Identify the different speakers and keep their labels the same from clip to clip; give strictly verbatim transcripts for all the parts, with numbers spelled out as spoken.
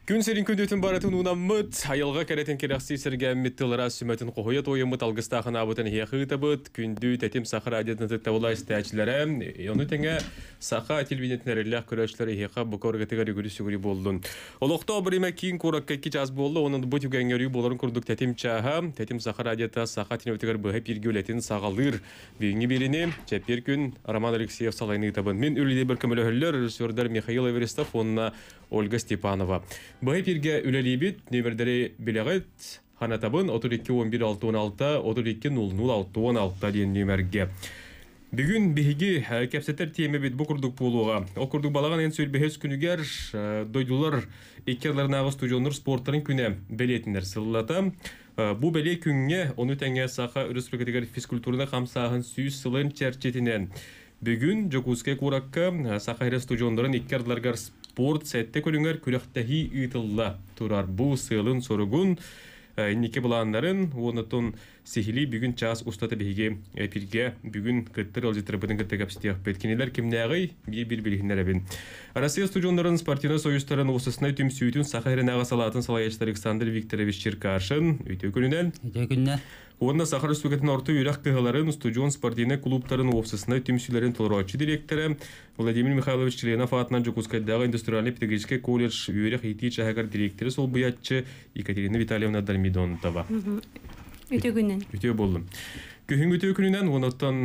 Speaker 1: Күн серин күндөтін баратын унаммыт, айылға кәретін керақси сірген меттілара сүметін қоғойет ойымыт алғыстағын абытын хеқы бұд, күнді тәтім сақыр адетін тұттауыла істәчілері, оны тәңе сақа телевидентінерілі көрәшілері хеқа бұқорғытыға регулі сүгірі болдың. Олықта обырыма кейін қораққа ки жаз болды, оның бұт үгәңгері боларын күрдік тәтім чаға, тәтім сақыр адеті сақа теневтігер бұғы пергеулетін сағалыр бүйінгі беріне, чәпер күн Роман Алексеев салайны табын. Мен үліде бір көмілі хүллер, режиссердар Михаил Эверестов, онына Ольга Степанова. Бұғы перге үлелейбет, нөмірдері білеғет, ханатабын отыз екі он бір алты он алты, отыз екі нөл нөл алты он алты дейін нөмірге. Бүгін бігі кәпсеттер темі бет бұл күрдік болуға. Ол күрдік балаған ән сөйл бәхес күнігер, дойдулар екерлерінағы студионыр спорттарын күні бәлетіндер сылылата. Бұл бәле күнге оны тәңе сақа республикадығар физкультурына қамсағын сүйіз сылын чәрчетінен. Бүгін Жокускай Куракка сақайры студиондарын еккердларғар спорт сәтті көліңер күріқтәхи үйтілла тұрар. Бұл сылын сорығын неке бұланларын онытын сихили бүгін час ұстаты бейге әпірге бүгін күттір олжеттірі бұдың күтті кәпістеқ бәткенелер кемнәғый бей-бір білігінер әбін. Россия студиондарын спортивна союзтарын осысына түм сүйітін сақайрынаға салатын салайачты Александр Викторович Черкашын өйте күнінен. Өйте күнінен. Онна Сахар Республикатын орты үйрәк кығыларын студион спортивна клубтарын офисына түмсүлерін толыраушы директоры Владимир Михайлович Членов атынан Жокускайдағы индустриальный педагогический колледж үйрәк еті чағагар директоры сол бұятчы Екатерина Витальевна Дармидонтова.
Speaker 2: Өте күннен.
Speaker 1: Өте болдым. Көхін өте күнінен онаттан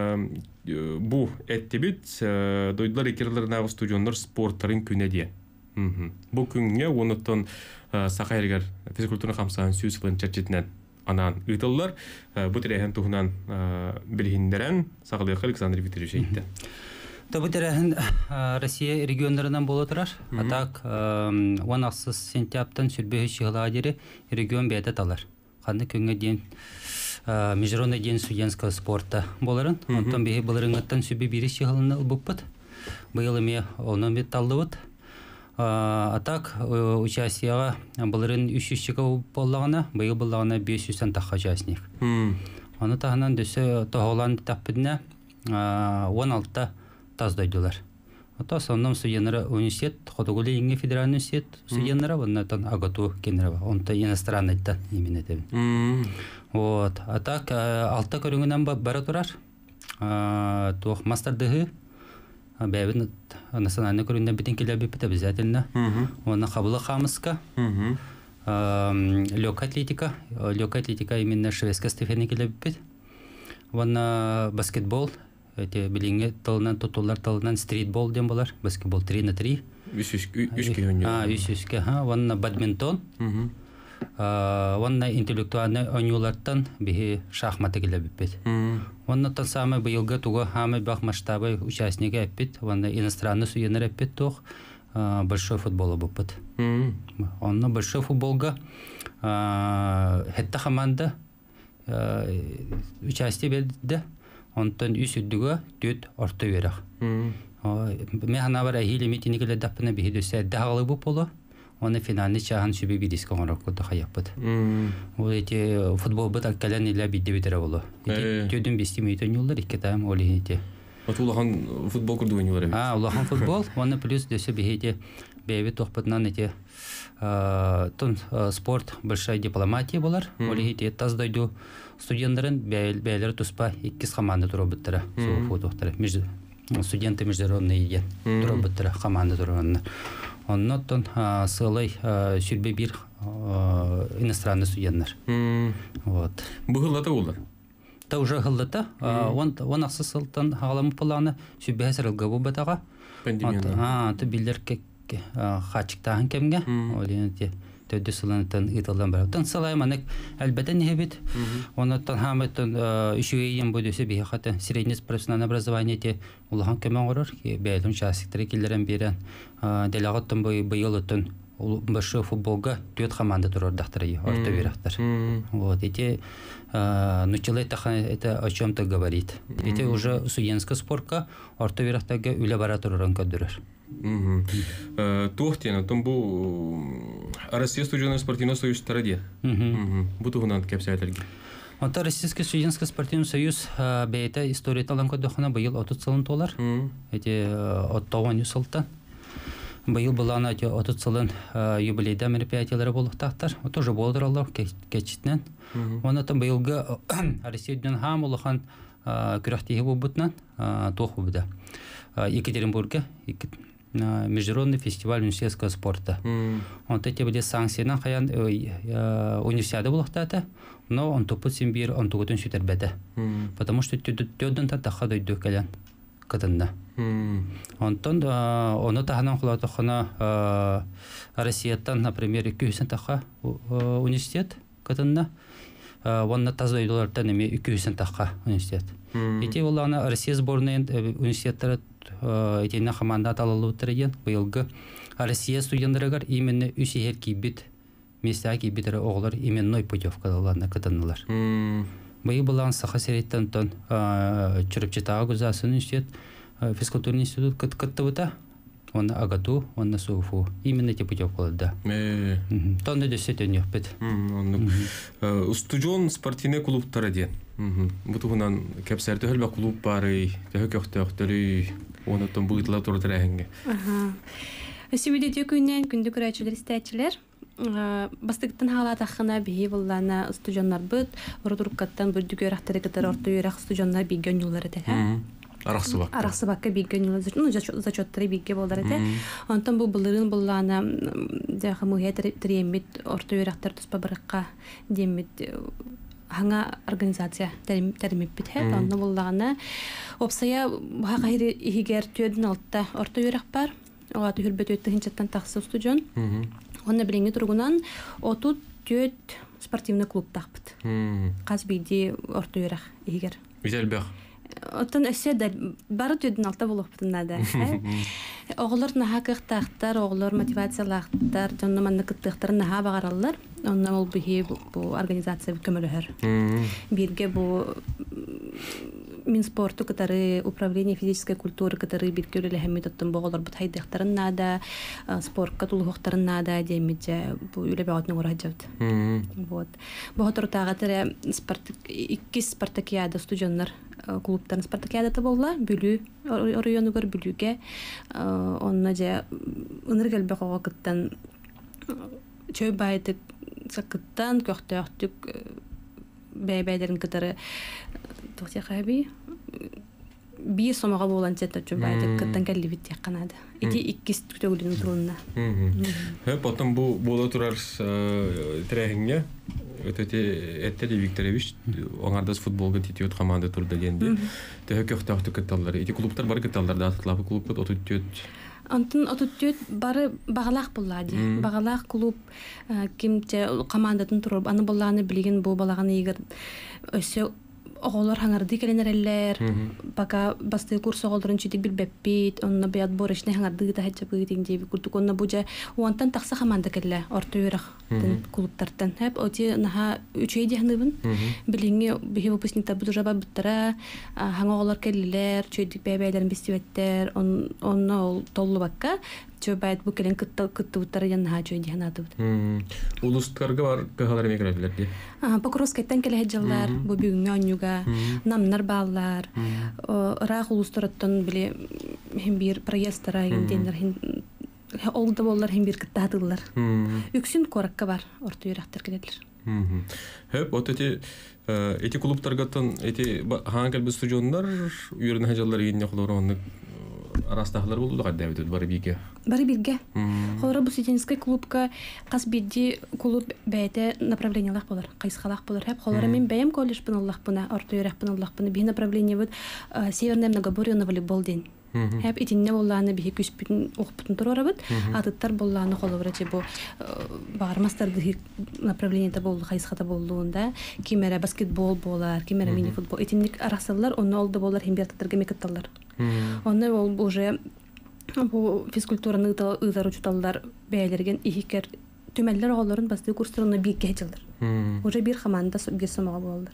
Speaker 1: бұл әттебет дойдылар екерлерінағы студионлар спорттарын күні де. Бұл күнге онаттан Сақайрығар физкультурны қамсаған сүйіз қылын чәрчетінен анан ыйтыллар бу терәһен туһунан билһиндерен Сағалык Александр Викторович әйтте.
Speaker 3: Бу терәһен Россия регионнарынан була торар. Атак он алтынчы сентябрьтан сүрбәһе чыгыла дире регион бәйдә талар. Ханны көнгә ден международный день студенческого спорта боларын. Онтан бәһе буларыңаттан сүбе бире чыгылны буппат. Быел ме онан бит таллыбыт. Атак участияға бұлырын үш жүзшігі болағына, бұйыл болағына бес жүзден таққа участник. Оны тағынан дөсі тоғылан тақпыдына он алты таз дойдылар. Ота сонным студенттары университет, Қодығылы еңге федеральный университет студенттары, оннан агату кенері бар. Онта иностранныйттан емен етебін. Атак алты көріңінен бары тұрар. Тоқ мастардығы бәйбін национальный көрінден бітін келі біпіт обязательно. Оны қабылы қамысқа. Лёг атлетика. Лёг атлетика именно шведская стефені келі біпіт. Оны баскетбол. Біліңе тылынан, тұтулар тылынан стритбол ден болар. Баскетбол три на три.
Speaker 1: Үш үшке.
Speaker 3: Оны бадминтон. Онна интеллектуальный ойнулардан бихи шахматы келе биппет. Оннан самый быйылга туга хамы бак масштабы участники эппет, онна иностранный суенер эппет тух большой футбол буппет. Онна большой футболга хетта команда участие берди. Онтан үс үддүгө төт орто берек. Мен ана бар ахили митиникеле дапына бихи дөсө дагалы буп боло. Оны финальный чахан сүбе бидиске оңырақлыды қаяппыд. Ол ете футбол бұд аққалан елі бидді бітірі болу. Төдің бесті мейтін елдер, екі тайым ол ете.
Speaker 1: От улахан футбол күрді ойын елдер?
Speaker 3: А, улахан футбол. Оны плюс дөсі бейте бейбі тоқпытынан ете спорт большая дипломатия болар. Ол ете таздойду студенттарын бәйлері тұспа еккіз команда тұру бұттыры. Студенты международные еген тұру бұттыры команда тұру. Оннотон сылай сүрбе бир иностранный студенттер.
Speaker 1: Бұл ғыллата олар?
Speaker 3: Та уже ғыллата. Он ақсы сылтан ғаламы пыланы сүрбе әсірілгі бұл бәтаға.
Speaker 1: Пандемияны?
Speaker 3: Та билер қачықтағын кемге. Төді сыланытын ұйтылдан бар. Тын сылай манек әлбәтен ебет. Оннотон хаметтен үшіген бұдөсі бейі қаты средний профессиональное образование те ұлған көмен ғырыр. Бәйлін шасықтыры келерін берен. Делағыттын бұйыл ұттын большой футболға төт команда тұрыр дақтыры, орта верақтар. Вот, эти начало это о чем-то говорит. Эти уже студенческая спортка орта верақтарға үлі бара тұрырын көдірір.
Speaker 1: Туохтена, там был Россия студенческая спортивная союз Тараде. Буду гнать кепсайтерги.
Speaker 3: Онта Российский студенческий спортивный союз бейта история таланка дохана быйыл отыз сылын толар. Эти от таван юсалтан. Быйыл булана отут сылын юбилейда мероприятиялары болуктактар. Тоже болдыралар кечитнен. Онотон быйылгы Россияден хам улахан күрәхтеге булбутнан тоху буда. Екатеринбургда международный фестиваль университетского спорта. Он эти были санкцияны хаян универсиада булуктата, но он топут симбир он тугутун сүтербеде. Потому что төдөн таттаха дойду келен кытында. Онтон оны таханан кулатохана Россияттан, например, iki yüz таха университет кытында. Онна тазойдулардан эми iki yüz таха университет. Эти улана Россия сборная университеттер этина команда талалуу терген быйылгы Россия студенттарыгар именно үсихер кибит места кибиtere оглар именно путевкаларына кытынылар. Быйыл булан саха сереттен тон чурупчатага гузасын университет физкультурный институт кыттыбыта. Он агату, он на суфу. Именно эти путевкаларда. Тон да десятен ёппет.
Speaker 1: Студион спортивный клубтары ден. Бутугунан кепсерді хөлбә клуб бары, тәһә көқтөктөрү, онотон буйтлар турдыр әһәңге.
Speaker 2: Ага. Сөйдө төкүннән күндү көрәчләр истәчләр. Бастыктан халатахына бии буллана студионнар бит, урдуркаттан бүрдүгө рахтары кытар орто юрак студионнар бигөн юллары да.
Speaker 1: Араксыбак.
Speaker 2: Араксыбакка бигөн юллары, ну зачёттары бигге болдары да. Онтон бу булырын буллана дәхә мөхәтер тремит орто юрактар туспа барыкка демит ханга организация термип бит һәм аны буллагана опсая бу хайры игер төдөн алтта орто юрак бар. Ага төрбөт өттөн чаттан таксы студион. Онна билеңе тургунан отут төт спортивный клуб тапты. Каз биди орто юрак игер.
Speaker 1: Үзелбек.
Speaker 2: Оттан эсседер бары төдөн алта булып бутнада. Оглар наха кыктактар, оглар мотивациялактар, жонно манны кыттыктар наха багаралар. Онна ол бихи бу организация көмөлөр. Бирге бу Минспорту, которые управление физической культуры, которые биргеле хәммит оттан боголар бут хайдыктарын нада, спортка тулуктарын нада демите бу үлебәтне ураҗат. Вот. Бу тортага тере спорт икки спартакиада студентлар клубтан спартакиадаты болла, бүлү районы гөр бүлүгә. Онна же ыныргел бакага кыттан чөй байды сакыттан көктөктүк бәйбәйләрен кытары тохтя хаби би сомага болан чатта чөбайды кыттан келли бит яканада. Ити иккис төгөлүнүн турунна.
Speaker 1: Хэ потом бу боло турар тренинге өтөтө Эттери Викторович оңардас футболга титиот команда турда денди. Төхө көктөктү кытталар. Ити клубтар бар кытталар да атлабы клубка отуттөт. Антын
Speaker 2: отуттөт бары багалак буллади. Багалак клуб кимче командатын туруп аны булланы билген бу балаганы егер өсө оголор хаңарды келенерлер, пока басты курс оголдырын читик билбеппит, онна бят борышны хаңарды да хәҗә быйдың дип куртук онна буҗа уантан такса команда келле орта юрак клубтардан. Хәп оти наха үчөй дигәнбен. Билинге бихи выпускниктар бу жаба биттера, хаңа оголор келлелер, чөйдик бәбәйләрен бистибеттер, он онна ол толлу бакка чөбәт бу келен кытты кытты буттары янна чөй дигәнады.
Speaker 1: Улустарга бар кыһалар мигрәтләр ди.
Speaker 2: А Покровскайдан келе җилләр, бу бүгүнгә анюга, намнар баллар, рах улустардан биле һәм бир проездтара инденнәр һәм олды боллар һәм бир кыттадылар. Үксүн коракка бар, орта юрактар келәләр.
Speaker 1: Хәп отети эти клубтаргатан эти хангел бу студионнар юрны хаҗалар генә хлоронны арастахлар булды да дәвит бары биге.
Speaker 2: Бары биге. Хора бу студенческий клубка кас бидди клуб бәйте направлениелар булар, кайсылар булар. Һәм холора мен бәям колледж бун Аллаһ буна, орта юрак бун Аллаһ буна би направление бит Северное многоборье на волейбол ден. Һәп итинне булланы би күз бүтән укытын торора бит. Атыттар булланы холора чи бу бармастар ди направлениеда булды, кайсыда булдыгында кимәре баскетбол булар, кимәре мини футбол. Итинник арасылар, оны алды булар һәм бертәтәргә мекатталар. Оны ол уже бу физкультураны ыдар учталлар бәйләргән ихикер төмәлләр агаларын басты курсларына бик кәҗәләр. Уже бир команда бер сомага булдылар.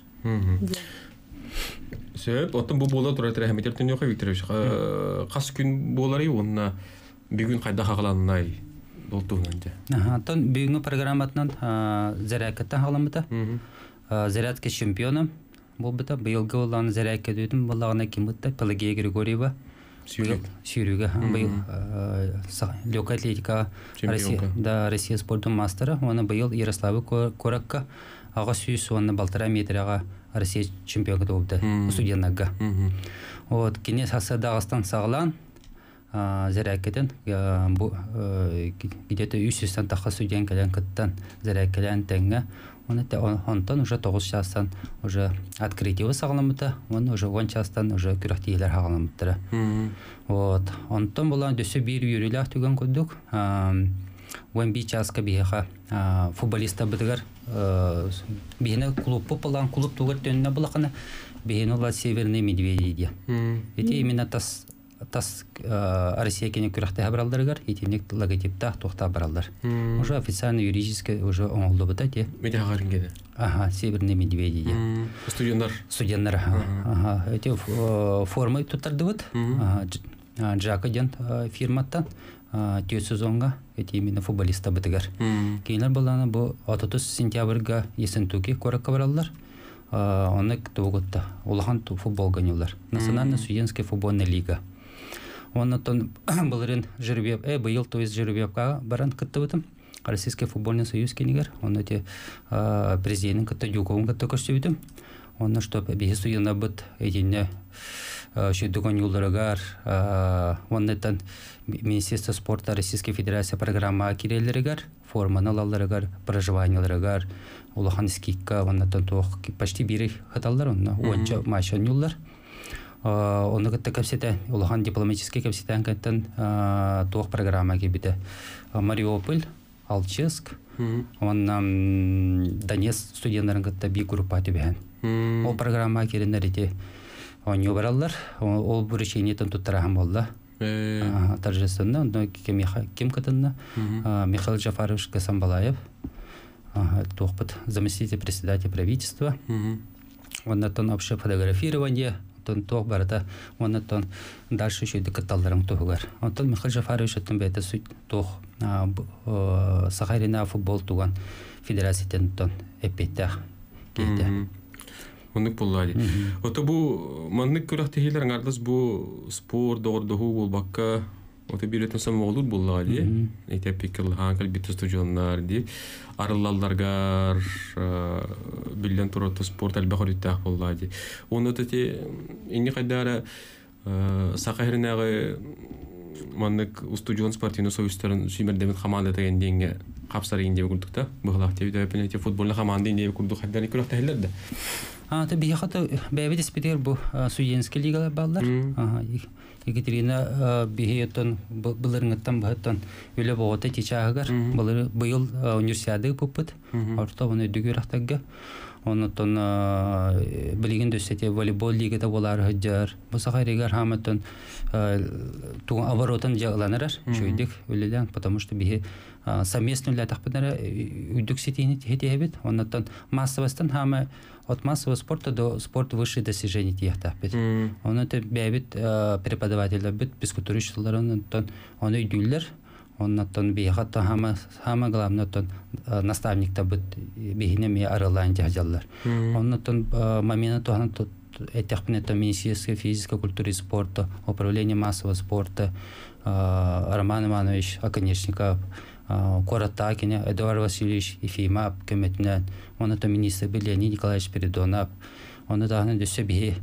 Speaker 1: Сөп, оттан бу була турат рәхмәт итеп Нёха Викторович. Кас күн булары онна бүгүн кайда хагаланнай болтуган ди.
Speaker 3: Аха, тон бүгүнкү программатынан зарякатта хагаламыта. Зарядка чемпионы бул бита быйылгы улан зарядка дүйдүм булагына кимитте Пелагея Григорьева сүйрүүгө быйыл легкая атлетика да Россия спорттун мастера оны быйыл Ярославы Коракка ага сүйүс оны полтора метрага Россия чемпионы болду студенттарга. Вот кине хасы Дагыстан саглан заракетен бу где-то үч жүздөн такка студент келен кыттан заракелен теңге. Он онтон уже тогуз частан уже открытие сагламыта, он уже он частан уже күрәктиләр хагаламыттыра. Вот онтон булан дөсө бир юрилах түгән күдүк. он бир часка биха футболиста битгәр бихне клуб популан клуб тугыр төннә булакны бихне ла Северный Медведи. Эти именно тас тас Россия кене күрәктә хәбәрләргә итинек логотипта тохта баралар. Уже официально юридически уже оңлы бит әти.
Speaker 1: Медиа гарынгеде.
Speaker 3: Ага, Северный Медведи.
Speaker 1: Студентлар.
Speaker 3: Студентлар. Ага, эти формы тутарды бит. Ага, Джакаден фирматтан төт сезонга эти именно футболиста битгәр. Кейнер булганы бу отыз сентябрьгә Есентуки коракка баралар. Оны тугытта. Улахан футбол гонялар. Национальная студенческая футбольная лига. Оннан булырын жеребеп, э быйыл то есть жеребепка баран кытты бутым. Российский футбольный союз кенигер. Онны те президент кытты Юговын кытты көчтүбүтүм. Онны что бе студентна бит эдине шөйдөгөн юлдарыгар, оннан Министерство спорта Российской Федерации программа киреллеригер, форманы алаларыгар, проживанияларыгар, улахан скикка, оннан тох почти бири хаталлар, онна онча машин юллар. Оны кытты капсетен, улахан дипломатический капсетен кыттан тох программа кебите. Мариуполь, Алчевск, оннан Донецк студентларын кытта би группа төбән. Ол программа киреннәрите оньо бараллар, ол буречениетен туттараган болду. Торжественно, но кем кытынна Михаил Джафарович Гасамбалаев, тохпыт заместитель председателя правительства. Оннан общее фотографирование. Он тох барата, он тон дальше еще декаталдарам тогар. Он тон Михаил Джафарович тон бета суть тох Сахарина футбол туган федерациятен тон эпетах кейде.
Speaker 1: Онник буллады. Ото бу манник күрәктәһиләр аңардас бу спорт дордыгы булбакка ото билетен самолут буллады. Әйтеп пикелхан калбит студионнар ди. Арыллаларга билен турот спорт албахоритта буллады. Оны тете инни кайдара Сахаринагы манник студион спортивный союзтарын сүймердемет команда дегендеңге капсары инде күрдүктө. Буглак тевде пенете футболны команда инде күрдүк хаддан күрәктәһиләр дә.
Speaker 3: А, то бихата бәбит спитер бу студенческий лигалар баллар. Ага, Екатерина бихетон булырыңыттан бахаттан өле богота тичагар, булыр быйыл универсиада попыт. Орта оны дүгөрактагга. Онтон билеген дөсете волейбол лигада болар хаҗар. Бу сахаригар хаматтан туган оборотын жагланырар. Шөйдик өлелән, потому что бихе совместно для тахпынара үдүк сетини хетебет. Онтон массовостан хама от массового спорта до спорта высших достижений тияхтапет. Он это бәбит преподаватель бит физкультуричларын он өйдүлләр. Он тон бихатта хама хама главный тон наставник та бит бихинеме аралан жаҗаллар. Он тон момент то хан этехпнета Министерство физической культуры и спорта, управление массового спорта, Роман Иванович Оконечников, Коратакиня, Эдуард Васильевич Ефимов, Кеметнен, он это министр Леонид Николаевич Передонов, он это хан дөсө бихи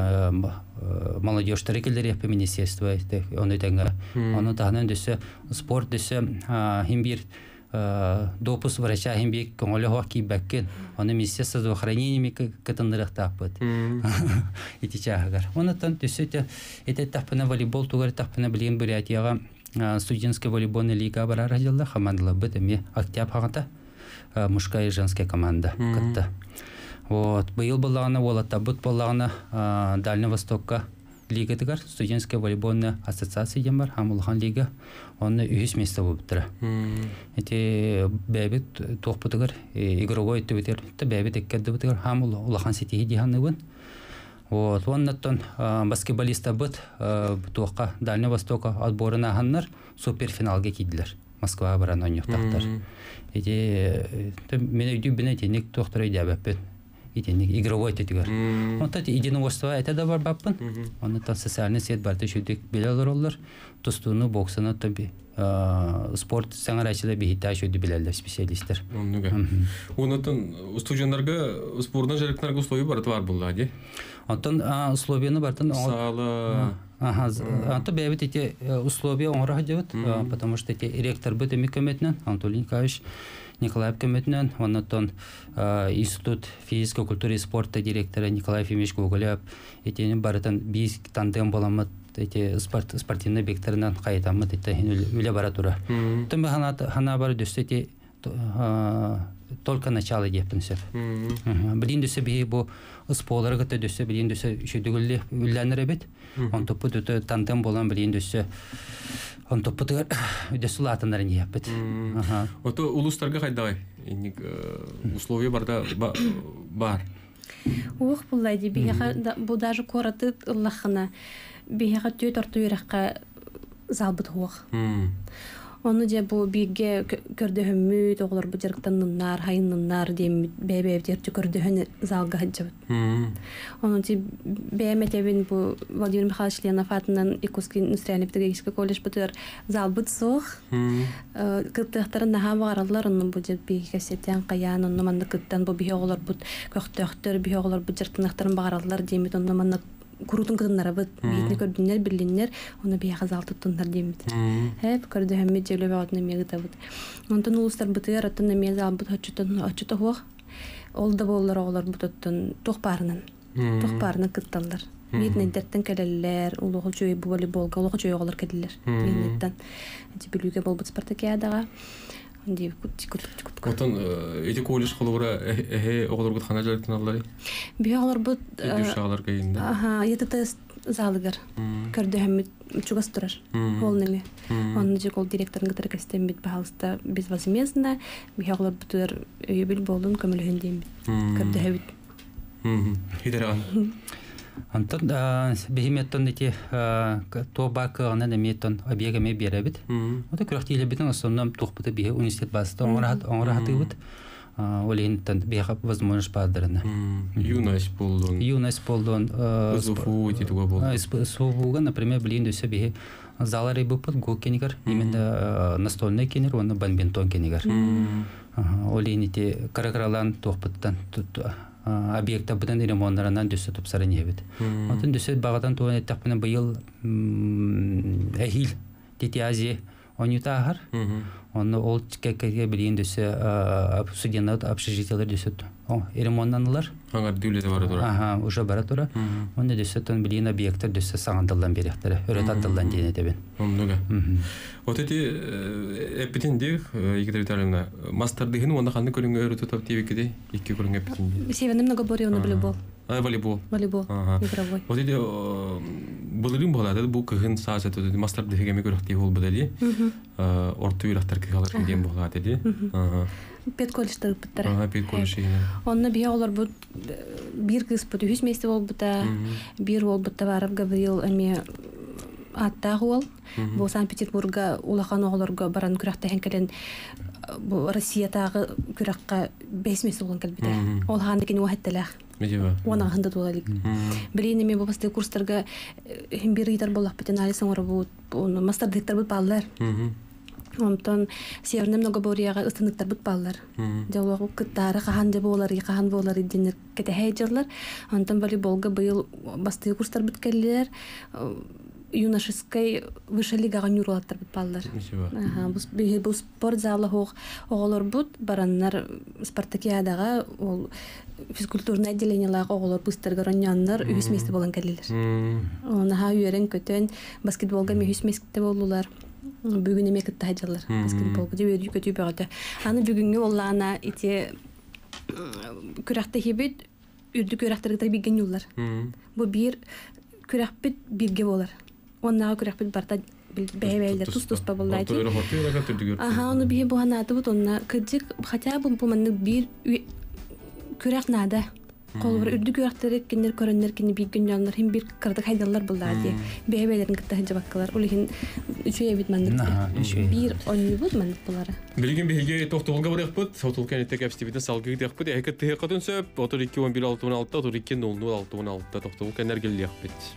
Speaker 3: молодежь тарикеллери по министерству, он это он это хан дөсө спорт дөсө химбир допуск врача химбир коңолы хокки бәккен, он министерство здравоохранения кытындырак таппыт. Ити чагар. Он это дөсө это тапына волейбол тугар тапына билген Бурятияга студенческая волейбольная лига барар аҗалла командалар бит эме октябрь хагында мужская и женская команда кытты. Вот быйыл булганы олата бут булганы Дальний Востокка лига дигәр студенческая волейбольная ассоциация дигән бар һәм улхан лига аны үз место булып тора. Эти бәбит тохпытыгар игровой төбетер бәбит эккәдә бутыгар һәм улхан сити дигәнне бу. Вот оннан баскетболиста бит тохка Дальний Востока отборына ханнар суперфиналга киделәр. Москва баран ойнактар. Эти мен өйдү бенетеник тохтыры дәбәп. итенник игровой тетигер. Онта единоборство это да бар баппын. Оны тан социальный сет барты шүдек билелер олар. Тустуну боксына таби спорт саңарачыда бихита шүді билелер специалисттер.
Speaker 1: Оннуга. Онотон студентлерге спортдан жарыктарга условия бар бар булла ди.
Speaker 3: Онтон условияны бартын
Speaker 1: сала.
Speaker 3: Ага, анто бебет эти условия он раздевает, потому что эти ректор быт эми көмөтүнөн Анатолий Николаевич Николаев көмөтүнөн, онотон институт физической культуры и спорта директора Николай Ефимович Гоголев эти барытын биз тандем боламыт эти спорт спортивный объекттарынан кайтамыт эти үле бара тура. Тем хана хана бар дөстети только начало дептенсер. Билин дөсө бии бу спорлар гыта дөсө билин дөсө шүдүгүлле үлләнер бит. Он топу дөтө тандем болан билин дөсө он топу дөсө латындар ниепет. Ага.
Speaker 1: Ото улустарга кайдай. Условия барда бар.
Speaker 2: Ух буллай ди бияга бу даже кораты лахына. Бияга төт орту юракка залбыт хуак. Onu je bu bige kördöhümü toğlar bu jarıktanınlar, hayınınlar dem bebe terçi kördöhün zalga hajjat. Onu je bemetevin bu Vladimir Mikhailovich Leonov atынан Икусский индустриальный педагогический колледж бутер залбыт сох. Кыттыктарын наха баралар, onu bu je бige касеттен каян, onu манда кыттан bu бие оглар бут көктөктөр, бие оглар бу жартынактарын баралар демит, onu манда Kurutun kızınlara bu biyetini gördüğünler, bilinler, onu bir yakaz altı tutunlar demedi. Hep gördü hem de cevle ve adını meyde bud. Ondan uluslar bu tiyar atın meyde al bud açıtın açıtı hoğ. Oldu bollar oğlar bu tutun toq parının. Toq parının kıttallar. Biyetini dertten keleller, uluğul çöğü bu voleybolga, uluğul çöğü oğlar kediler. Biyetten. Bilüge bol bud Spartakiadaga. Дип кут кут.
Speaker 1: Отон эти колледж холора э оглор гут хана жарыктан аллары.
Speaker 2: Би оглор бут
Speaker 1: душалар кайында.
Speaker 2: Ага, ятта залыгар. Көрдө хем чугас турар. Волнеме. Онны же кол директорун гытыр кастем бит баалыста безвозмездно. Би оглор бутер өйбүл болдун көмөлөндем. Көрдө хебит. Мм. Хидеран.
Speaker 3: Антон бехиметтон эти тобак анан эметтон объегеме беребит. Ота крахтиле битен основном тухпыты бе университет базында оңрат оңратыбыт. Олентон бега возможность падырына.
Speaker 1: Юность болдун.
Speaker 3: Юность болдун.
Speaker 1: Суфу титуга болдун.
Speaker 3: Суфуга, например, блин дөсө бе залары бупут гол кенигер, именно настольный кенер, оны бадминтон кенигер. Олените каракралан тухпыттан объекта бутан ремонтlarından düşse topsarın yebet. Ondan düşse bağdan tuğan etapına bayıl ehil tetiazi onutahar. Onu ol çekeke bilin düşse студенттер общежитиелер düşse. O ремонтlandılar.
Speaker 1: Hangi devlete var ora?
Speaker 3: Aha, уже bara tora. Onu düşse ton bilin obyektler düşse sağandallan berektere. Öğret adallan diyene de ben.
Speaker 1: Onluga. Вот эти эпитинде Екатерина Витальевна мастер-дыгын онда кандай көрүнгө өрөтө топ тибекеде эки көрүнгө эпитинде.
Speaker 2: Севенем многоборье на волейбол.
Speaker 1: А волейбол.
Speaker 2: Волейбол. Игровой.
Speaker 1: Вот эти булырым болот, бу кыгын саасат өтө мастер-дыгыме көрөктү бол бедели. Орто юрактар кыгалар кенден болот эди. Пет колледжтер биттер. Ага, пет колледж.
Speaker 2: Онна бия олар бу бир кыз бу жүз месте бол бута, бир ол бута барып Гаврил эме аттагыл. Бу Санкт-Петербурга улахан оглорго баран күрәктә хәнкәлен бу Россиядагы күрәккә беш месте булган калбиде. Ол хандыгын вахатталах.
Speaker 1: Медева.
Speaker 2: Уна ханда тулалык. Билене ме бу басты курсларга һәм бир гитар буллак битен али соңра бу мастер диктор бу баллар. Онтон северным многоборьяга ыстыныктар бут баллар. Жологу кыттары каханды болар, кахан болар динер кете хәҗерләр. Онтон волейболга быел басты курслар биткәлләр. Юношеской высшей лигаға нюрулаттар бит баллар. Ага, бу спорт залы хох оголор бут бараннар Спартакиадага ол физкультурный отделенияларга оголор быстырга роняннар үз месте болгон келелер. Оны ха үйрен көтөн баскетболга үз месте болулар. Бүгүн эме кытта хажалар баскетболга жебеди көтү багата. Аны бүгүнгө оллана ите күрәкте хебит үрдү күрәктерге биген юллар. Бу бир күрәкпит бирге болар. Оннага күрәкпит барта бәйбәйләр тус-тус бабыллайды. Ага, оны бие бу ханаты бут онна кыдык хотя бу бу манны бир күрәк нада. Колбар үрдүк үрәхтәре киндер көрәннәр кине бик гөнҗаннар һәм бир кырдык хайдаллар булды ди. Бәйбәләрен китә җабаккалар. Улыгын үчәй бит мәндә. Бир онны бут мәндә булары.
Speaker 1: Билген беге тохтолга барып бут, тохтолкан итә капстибидән салгы дияк бут. Әкә тәһә катын сөп, отыр ике он бир алты он алты, отыр ике ноль ноль алты он алты тохтолкан әргеллек бит.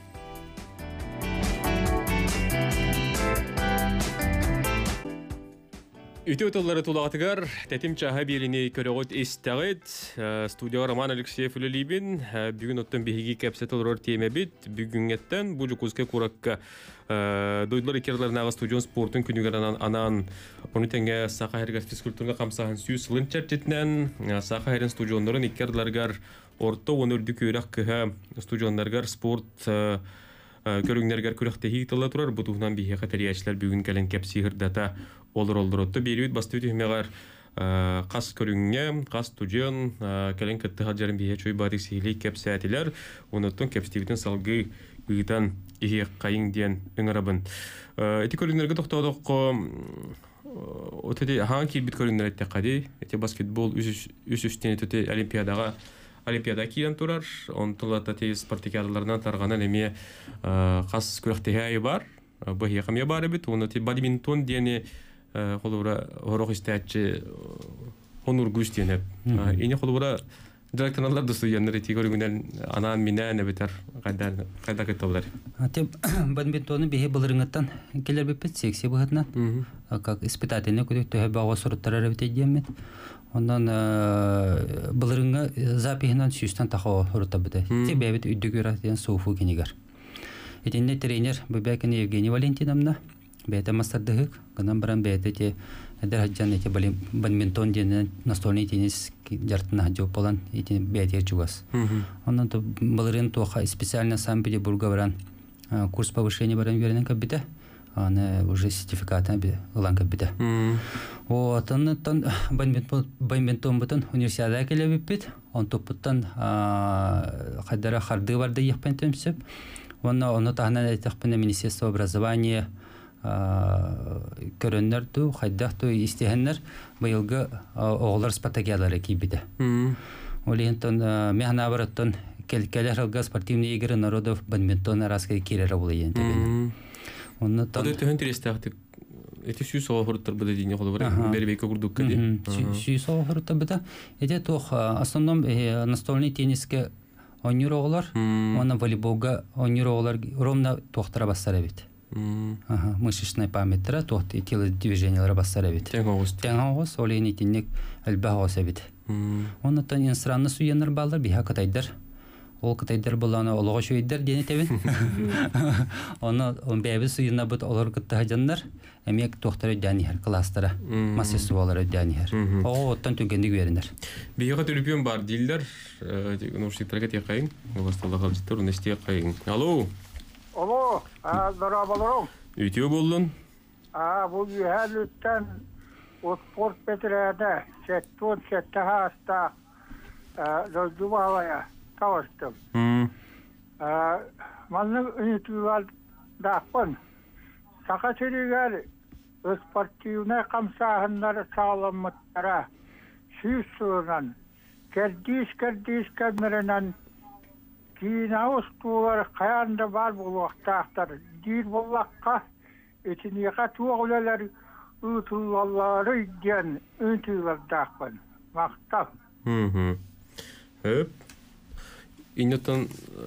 Speaker 1: Үтө өтөлләре тулатыгар, тәтим чаһа белине көрөгөт истәгет, студия Роман Алексеев үлелибин, бүгүн оттан биһиги кепсет олор теме бит, бүгүнгеттен бу жукузга куракка дойдлар икерләрнәгә студион спортын күнүгәрән анан оны тәңгә саха хәргәс физкультурга камсаһын сүйүс лынчаттетнән, саха хәрен студионнарын икерләргәр орто онырды көрәк кыһа студионнаргар спорт көрүңнәргәр күрәктә хитылла турар, бу тугынан биһи хәтәриячләр бүгүн кәлен кепсигер дата олор олдыротты берүт бастыты хемегар кас көрүнгә кас туҗын кәлен кытты хаҗарын бие чөй барик сихли кепсәтиләр уныттан кепстивитен салгы үгитан ихе кайын дигән өңрабын эти көрүнгәргә токтодык отеди ханки бит көрүнгәр әйтте кади эти баскетбол үз үз үстенә төте олимпиадага олимпиада киен турар он тулата те спартакиадалардан тарганан эме кас күрәктәге бар бу якымя бар бит уны те бадминтон дигән холура хорох истәче хонур густенеп. Ине холура директорлар да студентлар эти көргөннән анан минән бетер кайда кайда кетәләр.
Speaker 3: Теп бадминтонны бихе булырыңнан келер бит секция бухатна. Как испытательне көтөктө багы сорыттар бит дигәнме. Ondan булырыңга запихнан сүстән тахо хорыта бит. Тебе бит үддү көрәтен софу кенигәр. Этинне тренер Бабакин Евгений Валентиновна бәйте мастардыгык, гынан баран бәйте те әдер хаджан эти бадминтон ден настольный теннис жартына хаджоп болан эти бәйте чугас. Ондан то балырын тоха специально Санкт-Петербурга баран курс повышения баран веренен кабита, аны уже сертификатын алан кабита. Вот он тон бадминтон бадминтон бутан универсиада келебит бит, он топтан хадара харды барды якпентемсеп. Онна оны тахнан әйтәкпенә Министерство образования көрөннәр ту, хайдах ту истеһеннәр быелгы оғлар спартакиадалары кибиде. Олентон мехна бараттан келкелер алга спортивный игры народов бадминтон арасында кирәре булый инде. Онны тан
Speaker 1: Ады төһен тирестәхтик. Эти сүз оғырттар буда дине холбар. Бербейка курдук кеди.
Speaker 3: Сүз оғырттар буда. Эте тох основном настольный тенниске ойныр оғлар, оны волейболга ойныр оғлар ровно тохтара бассара бит. Ага, мышечная память тра, тохт и телодвижение бассара бит.
Speaker 1: Теңгоз.
Speaker 3: Теңгоз, олени тинник албагоса бит. Оны тан инстранны суяныр балдар биха катайдар. Ол катайдар буланы олого шөйдер дене тебин. Оны он бәбе суянна бут олар кытта хаҗаннар, эмек тохтары дәнихер класстара, массесуалары дәнихер. О, оттан түгендик берендер.
Speaker 1: Бияга төлөпөн бар дилдер, университеттерге текайын, Госталда халыктар университетке кайын. Алло.
Speaker 4: Алло, а здорово.
Speaker 1: Үтө болдун.
Speaker 4: А, бу яһалыттан спорт бетерәдә, сеттон сеттаһаста, а, дождувалая. Тавастым. А, манны үнитүгәл дапын. Сакачырыгар спортивный камсаһыннар саламыттара. Сүсүрән. Кердис кердис кемеренен кинаус туар каянда бар булактактар. Дир буллакка этинега тугылалар үтүллары дигән үнтүгәл дапын. Мактап.
Speaker 1: Мм. Хөп. Иннотон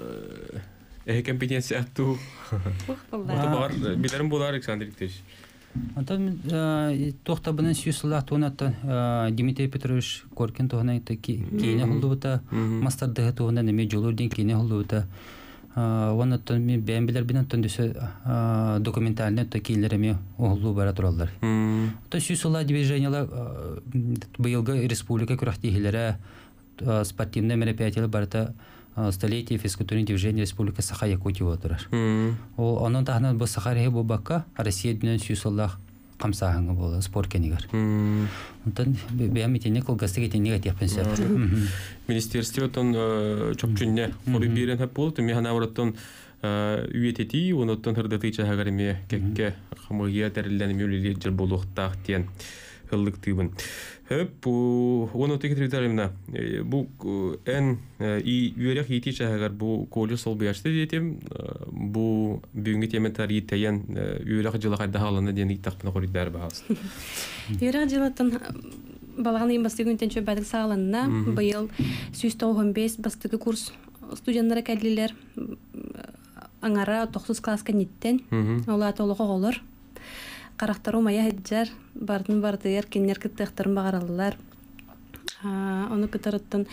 Speaker 1: э компетенция атту. Бар, билерим булар Александр Викторович.
Speaker 3: Антон тохтабынан сүйсүллах тонаттан Дмитрий Петрович Коркин тохнай таки кейне холдута мастардыгы тохна неме жолурдин кейне холдута. Оннан мен бәм билер бинен төндүсө документальный такилерме оглу бара туралар. То сүйсүллах движениялар быелгы республика күрәхтигеләре спортивный мероприятиялар барта столетие физкультурный движение республика Саха-Якутия отурар. Ол анын тахнан бу Сахария бу бакка Россия дүнен сүйсүллах камсаһыңы болы спорт кенигер. Онтан бәм итене колгастык итене гатяпсен.
Speaker 1: Министерствотон чөпчүнне фору бирен хеп болду. Механа бараттан үетети, онотон хырдаты чагареме кекке хамыгия терилден мөлилер болуктак тен. кыллык тыбын. Хөп бу оны текет витамина. Бу эн и юрек ити чагар бу колю сол бияшты детем. Бу бүгүнкү теметтер итеген юрек жылы кайда халаны дени тахпына кориддар баас.
Speaker 2: Юрек жылытын балаганы бастыгын тенчө бадык сааланна быйыл сүз тогон беш бастыгы курс студенттары кәллилер аңара токсуз класска ниттен олар толугу олор карактару мая хеджер бардын бардыер кеннер кыттыктарын багаралылар оны кытырыттын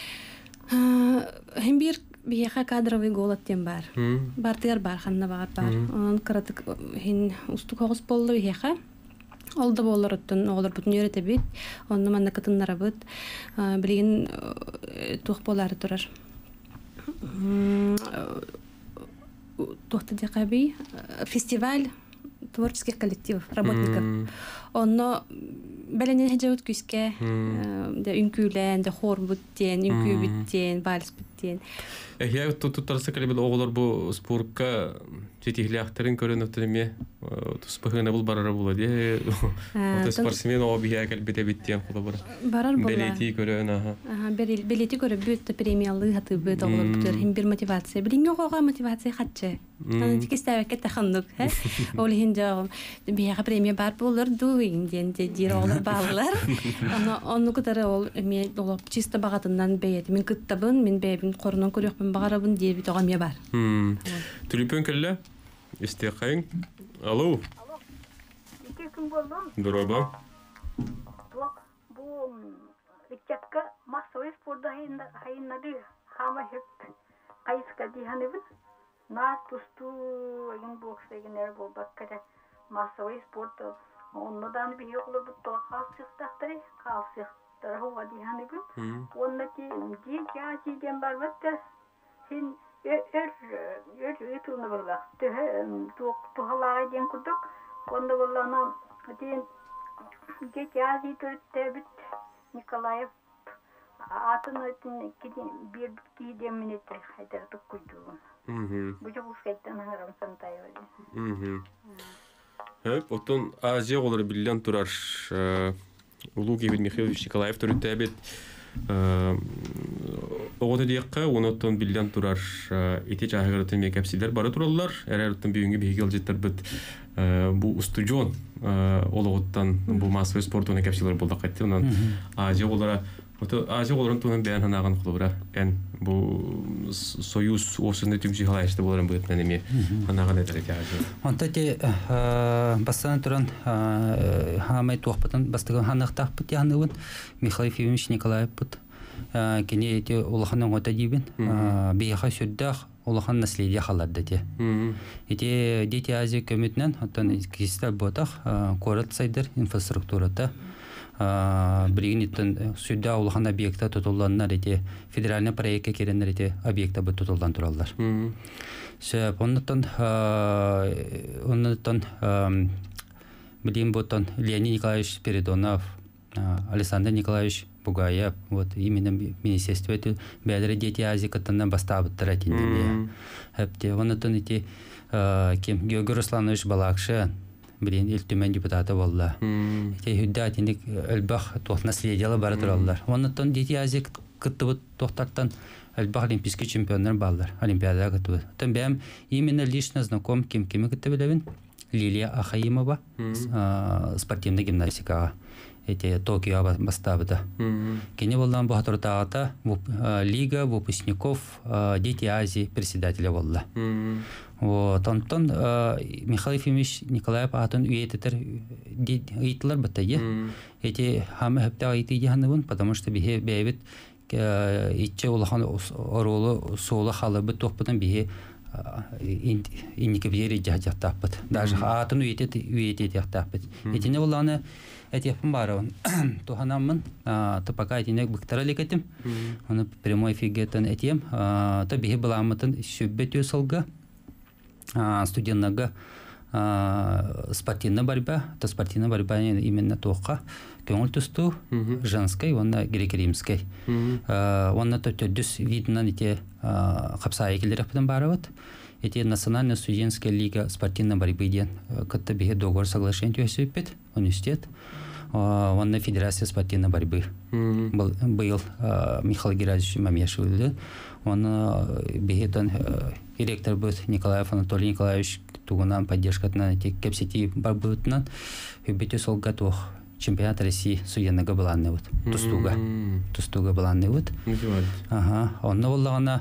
Speaker 2: hem bir biyaha kadroviy голоттен бар бардыер бар ханна багар бар онун кыратык хин устук огус болду бияха Олда болорыттын олар бутун үйрөтө бит. Онны манна кытыннара бит. Билген тух болары турар. Тухта декаби фестиваль творческих коллективов, работников. Онно беленен хежеут күскә, да үнкүлән, да хор буттен, үнкү биттен, вальс биттен.
Speaker 1: Я тут турсы калебел оголор бу спортка жетиhlәхтерин көрөнөтүнме туспыгына бул барара була де. Ото спортсмен обия калбете биттен куда бар.
Speaker 2: Барар була.
Speaker 1: Билети көрөн аха.
Speaker 2: Аха, билети көрөп бүттө премиялы хаты бөт оголор бутер. Хим бир мотивация. Билин йога мотивация хатчы. Аны тикестәвәккә таханнык, һә. Ол хинҗа бия премия бар булыр ду инден де дир оголор баллар. Аны аны кытары ол ме долоп чисто багатыннан бәйет. Мин кыттабын, мин бәйбин корунан көрөкмөн багарабын дип бит огам я бар.
Speaker 1: Хм. Түлүпөн келле? Истекаң. Алло.
Speaker 5: Алло. Ике күн болды.
Speaker 1: Дороба.
Speaker 5: Бу икчатка массовый спорда хайыннады хама хеп кайыска диханыбын. Нас тусту эгин бокс эгин эр болбак кара массовый спорт оннодан бии олор бутто калсыктактары калсыктары хуга диханыбын. Оннати ди жаачи ден бар батта син эр эр ытуны болла. Төһө тук тухалага ден кудук. Онда боллана ден ди жаачи төртөбүт Николаев атын өтін кеден бір кейден минеттер қайдырдық көйдуғын. Бұжы бұскайттан аңырам сантай өді.
Speaker 1: Хөп, оттон Азия олар білден тұрар Улуг Егіл Михайлович Николаев түрітті әбет оғыды дейққа, оны оттон білден тұрар ете жағығырытын мекәпсілер бары тұралар. Әрі әріттен бейінгі бейгел жеттір біт бұл студион олығыттан бұл массовый спорт оны кәпсілер болдақ қайтты. Онан Азия олара Азия оларын туынан бәйін ханаған құлыбыра. Ән бұл союз осыны түмші қалайышты боларын бұйтынан еме ханаған әдірек Азия.
Speaker 3: Онта те бастан тұран хамай туақпытын бастығын ханықтақ бұт яғынығын Михаил Ефимович Николаев бұт. Кене ете олықанын ота дейбін. Бейіға сүрдіғ олыған наследия қалады де. Ете дети Азия көмітінен кестер бұтақ корат сайдыр инфраструктурата. Бірген еттен сүрді олыған объекта тұтылданар ете федеральный проектке керенер ете объекта бұт тұтылдан тұралдар. Сөп, оннықтан білген бұттан Леонид Николаевич Передонов, Александр Николаевич Бугаев, вот именно министерство это бәдірі дети Азия каттаннан бастабыттыр әтінден. Әпте, оннықтан ете Георгий Русланович Балакшы, Бірен ел-төмен депутаты болды. Хүдді әтіндік әлбақ тоқ наследиялы бары тұралылар. Оннықтан дети Азия кытты бұт тоқтарттан әлбақ олимпийский чемпиондар балдар. Олимпиадада кытты бұт. Тон бәм именно лично знаком кем-кемі кытты білебін. Лилия Ахаимова, спортивный гимнастикаға. Эти Токио бастабыда. Кене болдан бұхатыртағата Лига выпускников дети Азии председателя болды. Тонтон Михаил Ефимович Николаев атын үйететер үйетілер бұттайы. Эти хамы хөпті айты дейханыбын, потому что бейе бәйбет итче олахан оролы соолы қалы бұт тоқпыдан бейе иннеке бейері жақтақпыд. Даже атын үйетет үйетет жақтақпыд. Этіне оланы этепім барауын. Туханамын, топака этіне бұқтара лекетім. Оны прямой эфиргеттен этем. Та бейе бұламытын шөббет өсілгі. Студентнага спортивная борьба, то спортивная борьба именно тоқа көңіл түсту, женской, онна греко-римской. Онна төрдіс видынан ете қапсайы келдері бұдан барават. Эти национальная студенческая лига спортивной борьбы ден. Кітті бейе доғыр соглашен түйесі өппет, университет. Ванна Федерация спортивной борьбы. Был Михаил Геннадьевич Мамешвили. Он бегетон директор был Николаев Анатолий Николаевич. Тугунан поддержка на кепсити барбутнан. Юбите сол готов. Чемпионат России суенного баланны вот. Тустуга. Тустуга баланны вот. Ага. Он новолана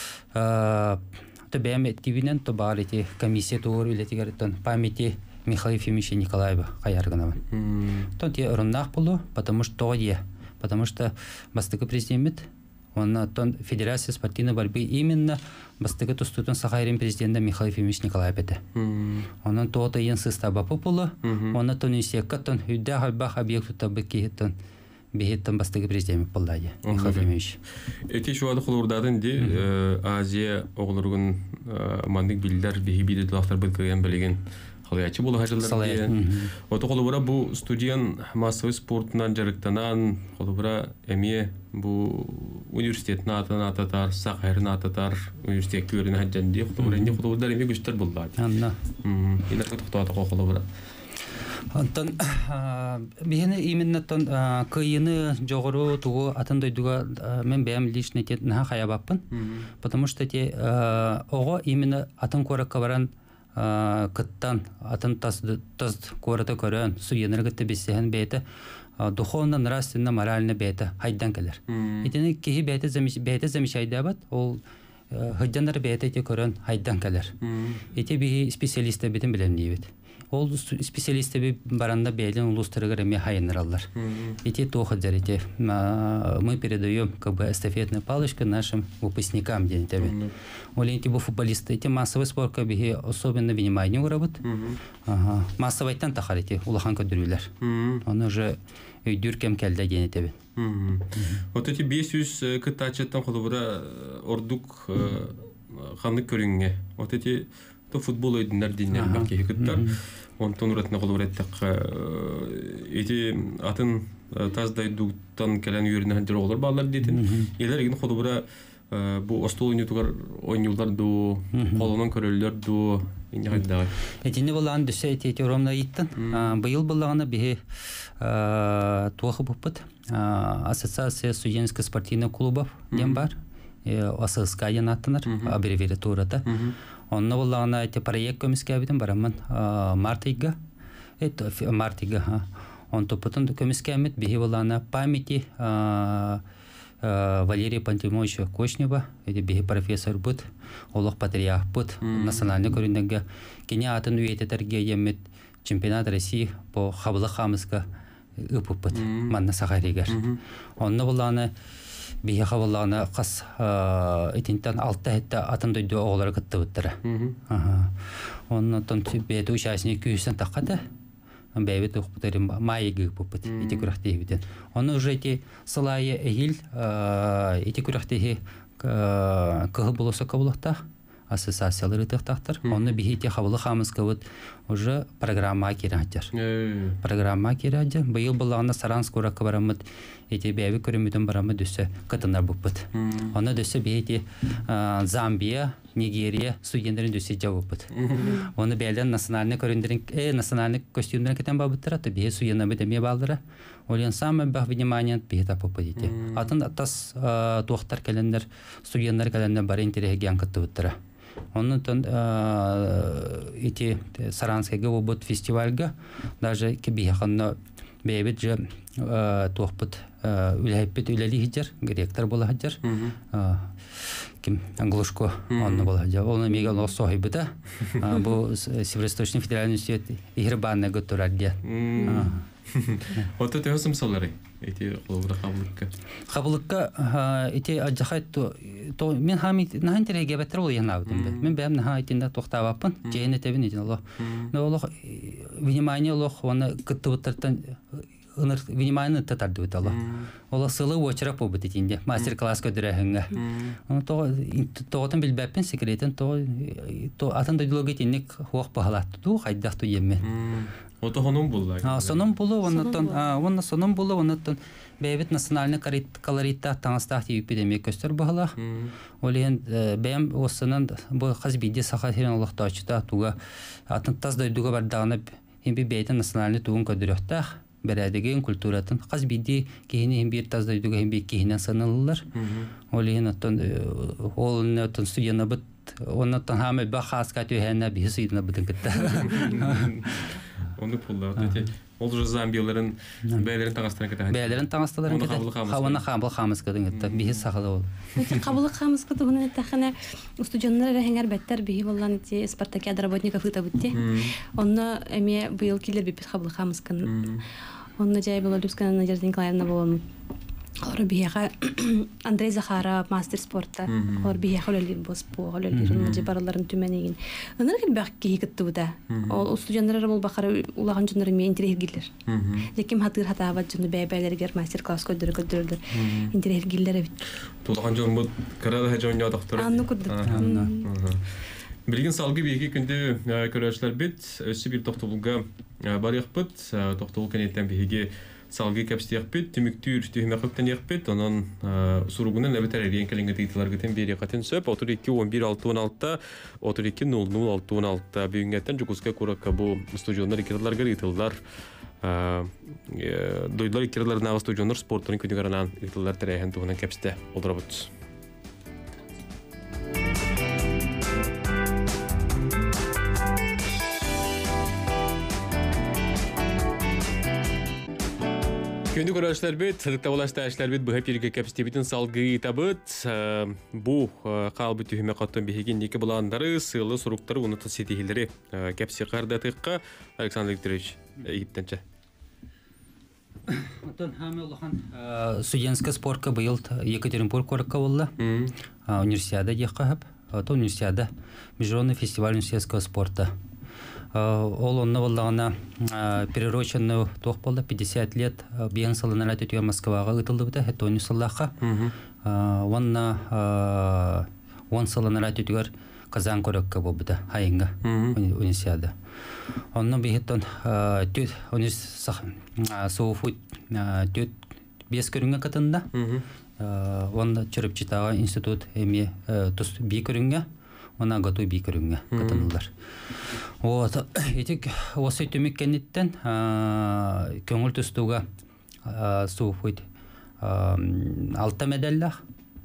Speaker 3: то бем активен, то барите комиссия тур или тигартон памяти Михаила Ефимовича Николаева Хаярганова. То те роннах было, потому что то е, потому что бастыка президент, он тон Федерация спортивной борьбы именно бастыка тустутон Сахарин президента Михаил Ефимович Николаев это. Он то-то ен состава попула, он то не секатон, юда хальбах объекту табыки тон. Бехеттен бастыгы президент болдайды, Михаил Ефимович.
Speaker 1: Эти шуады құлырдадың де, Азия оғылырғын мандық білдер бейі бейді дұлақтар білкіген білеген қалаячы болу қажылдар де. Оты қолыбыра бұл студиян массовый спортынан жарықтанан, қолыбыра әме бұл университетін атынан ататар, сақайрын ататар, университеттілерін хаджан де, қолыбыра әнде қолыбырдар әме күштер болдайды.
Speaker 3: Анна.
Speaker 1: Елергі тұқтуаты қолыбыра.
Speaker 3: Антон бихне именно тон кыйыны жогору тугу атын дойдуга мен бәм личный тет на хаябаппын, потому что те ого именно атын коракка баран кыттан атын тас тас кората көрөн суенер гытты бисен бейте духовно нравственно морально бейте хайдан келер. Итене кихи бейте замиш бейте замишайдабат ол хыджандар бейте те көрөн хайдан келер. Ите би специалисты битен билем дибит. Ол специалисты баранда бейлен улустырыгы реме хайыныралар. Эти тоха дерете. Мы передаем как бы эстафетную палочку нашим выпускникам день тебе. Олень типа футболисты, эти массовый спорт как бы особенно внимание уработ. Массовый тан тахарите улахан кадрюлер. Он уже дюркем кельда день тебе.
Speaker 1: Вот эти бесюс кытачеттан холобра ордук ханны көрүнгө. Вот эти то футбол ойдундар дейнер бәке кыттар. Он тонуратна қолуыреттік. Эти атын таздай дугтан кәлән үйеріне ханжыр олар бағалар дейтін. Елер еген қолуыра бұл остол ойнетуғар ойнылдар ду, қолынан көрелер ду.
Speaker 3: Этине болған дүсі әтеті орамна еттін. Бұйыл болғаны бе туақы бұппыт. Ассоциация студенческих спортивных клубов дем бар. АССК янаттынар, аббревиатурата. Онна болғана эти проект көміске әбітін барамын мартига. Это мартига. Он топытын көміске әмет бейі болғана памяти Валерия Пантимовича Кошнева, это бейі профессор бұд, олық патриарх бұд, национальный көрінденге. Кене атын үйететерге емет чемпионат России по хабылы қамызға үпіп бұд, манна сағарегер. Онна болғана бейі қабылағына қас етінтен алтта әтті атын дойды оғылары күтті бұттыры. Оннан бейді үшәсіне күйістен таққады, бәйбет ұқпытары майығы бұппыт, еті күріқті ебеден. Оны уже еті сылайы әйіл, еті күріқтегі кығы болысы қабылықтақ, ассоциациялары тақтақтыр. Оны бейді қабылы қамыз көбіт уже программа керадер. Программа керадер. Бұйыл болағына Саранск ұрақы барамыд, еті бәйбі көрімеден барамыд өсі қытынар бұппыт. Оны дөсі бейді Замбия, Нигерия студенттерин дөсі жауыппыт. Оны бәйлен национальный көріндерін, э, национальный костюмдерін кетен бабыттыра, то бейді суенна бәдеме балдыра. Олен самый бақ внимание бейді апыппыт еті. Атын тас туақтар кәлендер, студенттер кәлендер бар интереге ген күтті бұттыра. Onun için iti Saranskaya obut festivalga даже кебиханна бейбит же туахпыт үләйпет үләли хиджар директор була хиджар ким Англушко онны була хиджар оны мегал осохибы да бу Северо-Восточный федеральный университет игрбанна готурадия.
Speaker 1: Вот это хосым солары эти холовра хабылыкка.
Speaker 3: Хабылыкка эти аджахайт то то мен хамит нахан тереге бетер ул янавдым бе. Мен бәм наха айтында тоқтабаппын. Жейне тебин идин Аллах. Но Аллах внимание Аллах оны кыттыбыттардан ыныр внимание татарды бит Аллах. Аллах сылы очрап бит идинде. Мастер-класс көдөрәһеңгә. Аны то тоғытын билбәппен секретен то то атын дилогетинник хуак пахалат. Ту хайдах то еме.
Speaker 1: Ото хонум булла.
Speaker 3: А соном булу оннан а онна соном булу оннан бәйбит национальный колоритта таңстах эпидемия көстөр бахала. Олен бәм осынын бу хазбиде сахарин Аллахта ачта туга атын таз дойдуга бардагына химби бәйтен национальный тугун көдөрөктах. берәдеген культуратын каз биди кийини hem bir тазда үйдүгө hem bir кийинен саналылар. Ол ен оттон ол нөтөн студияна бит оннан хаме бахаска төһәнә бисидна битен китте.
Speaker 1: Оны пулла төте. Ол же замбияларын бәйләрен тагыстырын китә.
Speaker 3: Бәйләрен тагыстырын китә. Хавана хабыл хамыс китен китте. Бихи сахалы ол.
Speaker 2: Кабылы хамыс китте гына тахана студентлар һәңәр бәттәр бихи булган ите Спартакиада работников ыта битте. Онны эме быел килер бит кабылы хамыс кын. Онны җай була Люскана Надежда Николаевна булган. Хор бияга Андрей Захаров мастер спорта. Хор бияга лелер боспо, лелер нәҗи бараларын түмәнеген. Анар кил бак ки китте буда. Ол студентлар бул бахара улаган җөннәр мен интерес гиллер. Леким хатыр хата бат җөнне бәбәләргә мастер класс көдер көдерләр. Интерес гиллер бит.
Speaker 1: Тулаган җон бу карада һәҗән я доктор.
Speaker 2: Анны күрдек.
Speaker 1: Билген салгы биеге көндө көрәшләр бит, өсү бир токтолуга барык бит, токтол кенеттен биеге салгы капстык бит, түмүктүр түһмә хөктән як бит, анан суругунан нәбәтәр рен калинге титлар гытен бери катын сөп, отур эки он бир алты он алты, отур эки ноль ноль алты он алты бүгенгәтен жукуска куракка бу студионнар икерләргә итилдар. Дойлар икерләрнә студионнар спорттын күнүгәрнән итилдар тәрәһен тугынан капсты олдырабыт. Күнді көрәшлер бет, садықта олашта әшлер бет, бұхап ерге кәпістебетін салғы табыт. Бұ қалбы түйіме қаттан бейген некі бұландары, сылы, сұруқтары, ұныты сетігілдері кәпісі қарды атыққа. Александр Викторович, егіптенші.
Speaker 3: Отон хаме олахан студентская спортка бұйыл Екатеринбург қорыққа олла. Универсиада деққа хап. Отон универсиада. Международный фестиваль университетского спорта. Ол онны болдағына перероченный тоқ болды, пятьдесят лет бейін сылын әлі өтіген Москваға ұтылды бұда, әтті он сыллаққа. Онна он сылын әлі өтіген Казан көрікке бұл бұда, хайынға, универсиада. Онны бейхеттен соуфут бес көрінге қатында. Онда чүріп читаға институт әме бей көрінге. Она готовы бий көрүнгө катылдылар. Вот, этик осы төмөк кенеттен көңүл түстүгө суфут алты медаллах.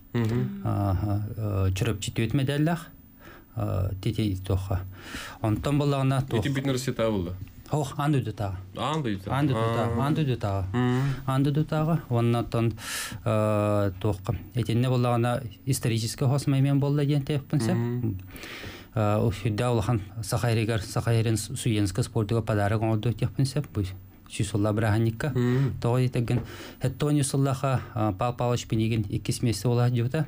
Speaker 3: Чүрөп читет медаллах. Тити тоха. Онтон болгона то.
Speaker 1: Эти университет болду.
Speaker 3: Ох, анды дута.
Speaker 1: Анды дута.
Speaker 3: Анды дута. Анды дута. Анды дута. Оннан тоқ. Этинне болгона исторический хосмаймен болду деген теппинсе. Ушда улахан Сахайригар, Сахайрин Суенска спортуга подарок олду теппинсе. Бу Чусулла Браханникка. Той деген Хеттони Суллаха Пал Павлович Пенигин икки месяц ола диюта.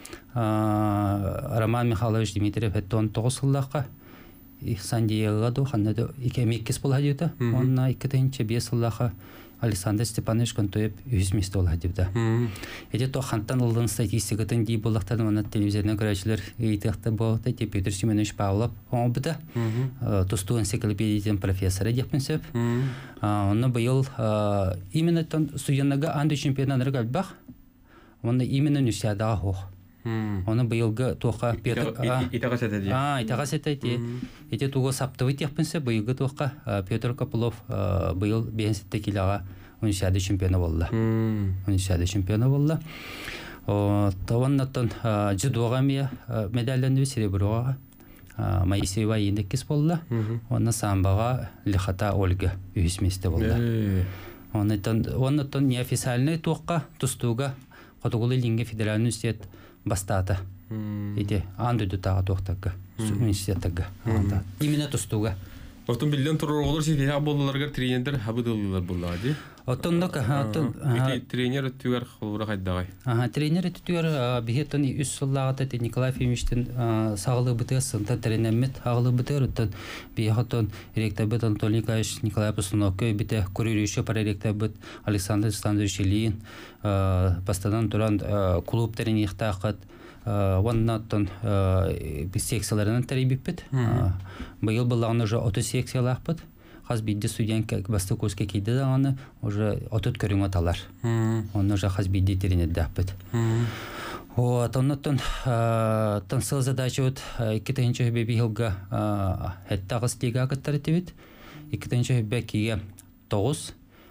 Speaker 3: Роман Михайлович Дмитриев Хеттон тогуз суллаха. Сан-Диего до ханнада икемиккис болhadыйда. Онна иккетенче бес сыллаха Александр Степанович Контоев жүз место болhadыйда. Эти то хантан улдын статистикатын ди болдактан аны телевизордан көрөчүлөр ыйтыкты болду. Те Петр Семенович Павлов обда. Тусту энциклопедияден профессоры депинсеп. Онна быйыл именно тон студенттарга анды чемпионаттар калбак. Онда именно универсиадага хох. Оны быйылгы тоқа Петр
Speaker 1: Итагасетеди.
Speaker 3: А, Итагасетеди. Эти туго саптывы теппинсе быйылгы тоқа Петр Копылов быйыл бенсетте килага универсиада чемпионы болду. Универсиада чемпионы болду. Таваннаттан дзюдога мия медальденди сереброга Моисеева индекис болду. Оны самбага Лихата Ольга жүз месте болду. Оннан оннан неофициальный тоқа тустуга Котугулы Линге федеральный университет бастата. Эти анды дутага тоқтакка, университеттага. Именно тустуга.
Speaker 1: Ортон билден турор олар сифиха болдыларга тренерлер хабыдылылар буллади.
Speaker 3: Оттондок атын
Speaker 1: тренер түгөр холура кайдагай.
Speaker 3: Ага, тренер түгөр бихеттен үч сыллагата Николай Ефимовичтин сагылы бытысын тренермет агылы бытырыттан бихеттен ректабет Анатолий Николаевич Николай Пустунокко бите курирүүчү параректабет Александр Александрович Ильин постоянно туран клуб тренерихтакат ваннаттан секцияларынан тарибиппет. Быйыл быллагына уже отуз секциялакпыт. Хаз бидде студентка бастыкоска кийди да аны уже отут көрүң аталар. Оны уже хаз бидде тренердаппыт. Вот, оннан тансыл задача вот иккетенче бебилга хеттагыс лига каттар тибит. Иккетенче бекиге тогуз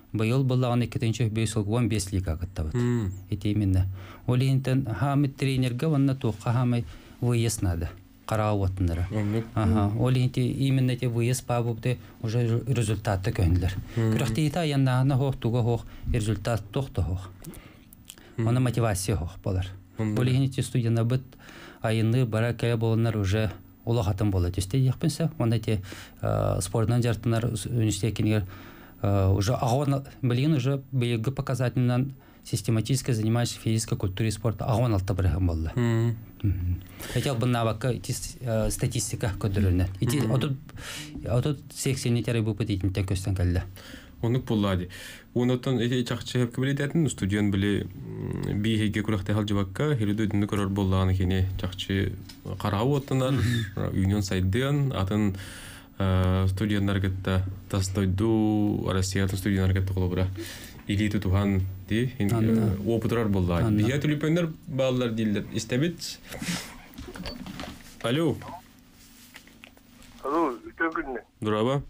Speaker 3: Быйыл буллаган икенче бес он бес лига кыттабыт. Ити именно. Олинтен хамит тренерге ванна тоққа хамай выезд надо. Карааваттындыр. Ага, олинти именно те выезд пабыпты уже результаты көнлөр. Күрәхтейта яннагына хох туга хох результат тохта хох. Она мотивация хох болар. Олинти студияна бит айынны бара кәле болыннар уже улахатын болот. Исте якпынса, онда те спортнан жартынар университетинер уже агон блин уже беги показательнан систематически занимаешься физической культурой и спортом. Агон алты биргем болду. Хотел бы навыка статистика көдөрүнө. Ити отут отут сексен тере бу петитин көстөн келди.
Speaker 1: Онук буллади. Онотон эти чакчы хеп кабилететин студент биле бийге күрөктө халжыбакка хирдүдүнү көрөр боллаган кени чакчы карап отунан union сайдын атын студенттер гетте тастойду Россиядын студенттер гетте колобура илити туган ди опытрар болду. Бия түлүпөндөр балдар дилдер истебит. Алло.
Speaker 6: Алло, төгүнне.
Speaker 1: Дураба.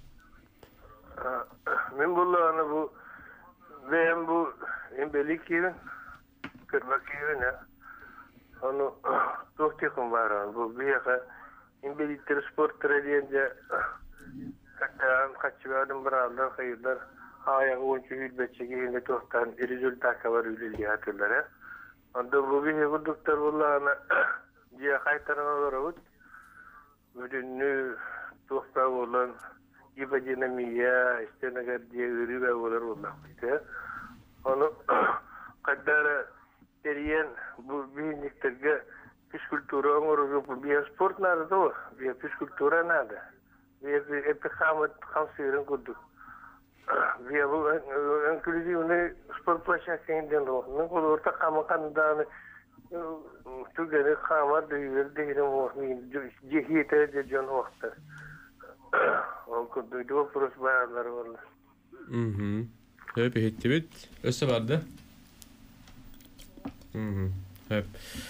Speaker 6: Мен булланы бу мен бу эмбеликин кырбакин аны тохтеком бар. Бу бияга эмбеликтер спорт тренерде каттан качыгадым баралар хайдар аяк ойчу билбечеге тохтан результат кабар үлелди атылар. Анда бу бия доктор булланы жия кайтаралар ут. Бүдүнү тохта болон иподинамия, стеногардия, рыба болар болар. Аны кадара терен бу биниктерге физкультура оңору бия спорт надо, бия физкультура надо. Бия эпихамат хамсырын курдук. Бия бу инклюзивный спорт площадкадан до. Мен колорта камаканданы түгәне хамар дыйыр дыйрым мохмин жехите де жон вакыт. Он курдук вопрос байлар болду.
Speaker 1: Мм. Хеп хеттибит. Өсө барды. Мм. Хеп.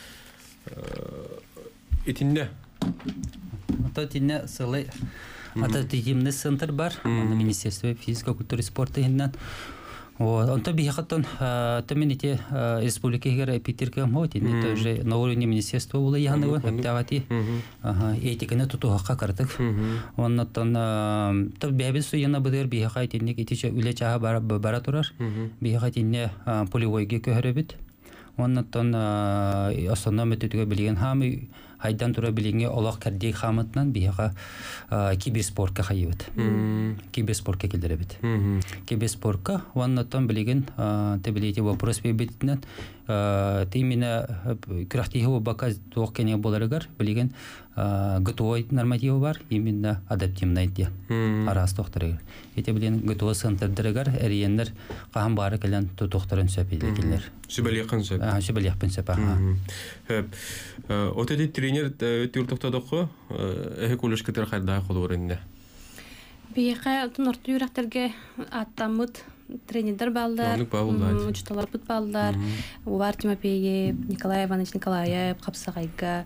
Speaker 1: Итинне.
Speaker 3: Ата тинне сылы. Ата тимне центр бар. Министерство физической культуры и спорта иннен. Вот, он то бихатон, таминити республикигер Питерке моти, это уже на уровне министерства было яного, аптавати, ага, этиканы тутуха картык. Он тон, то бебису яна бдер бихатинник итиче улечаха баратурар, бихатинне полевойге көһөрөбүт. Он тон основном этүгө билген хамы хайдан тура билинге олақ кәрдей хамытнан бияға киберспортқа хайыбыт. Киберспортқа келдіребіт. Киберспортқа ваннаттан білеген тәбілейте вопрос бейбетінен именно күрақтейі бака тоқ кәне боларығар білеген готовой нормативы бар, именно адаптивный де арас тоқтырығыр. Ете білген готовый сынтырдырығар әрейендер қаған бары кәлен тоқтырын сөпейді келдер.
Speaker 1: Сөбәлияқын сөп.
Speaker 3: Сөбәлияқпен сөп.
Speaker 1: Отеди тренер түртөктөдөгө эхе коллеж кетер хайда колорунда.
Speaker 2: Бияка тунорту юрактерге аттамыт тренерлер балдар, учталар бут балдар, Увар Тимофеев, Николай Иванович Николаев, Капсагайга,